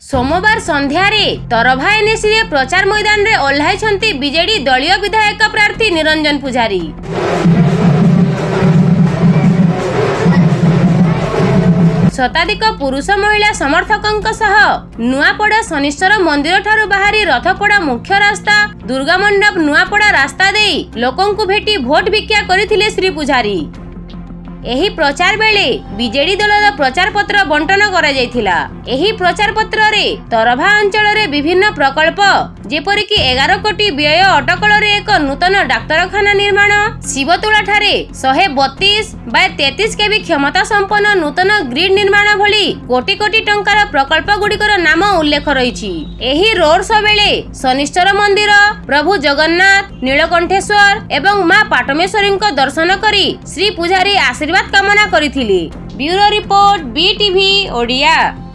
सोमवार संध्यारे तरभा एनएसी रे प्रचार मैदान रे ओह्लाइछंती बीजेडी दलीय विधायक प्रार्थी निरंजन पुजारी। शताधिक पुरुष महिला समर्थकों सह नुआपड़ा शनिश्चर मंदिर ठारू बाहरी रथपड़ा मुख्य रास्ता दुर्गा मंडप नुआपड़ा रास्ता दे लोकों को भेटी भोट भिक्षा करथिले श्री पुजारी। एही प्रचार बेले बीजेडी दलर प्रचार पत्र बंटन करा जायथिला। एही प्रचार पत्र रे तरभा अंचल रे विभिन्न प्रकल्प जेपरिक 11 कोटी व्यय अटकल रे एक नूतन डाक्तरखाना निर्माण, शिवतोला ठारे 132/33 केवी क्षमता संपन्न नूतन ग्रिड निर्माण भली कोटी कोटी टंकार प्रकल्प गुड़िकर नाम उल्लेख रही। एही रोड शो बेले शनिश्चर मंदिर, प्रभु जगन्नाथ, नीलकंठेश्वर एवं मां पाटमेश्वरी दर्शन करी श्री पुजारी आशीर्वाद कामना करिथिले। Bureau report BTV Odia.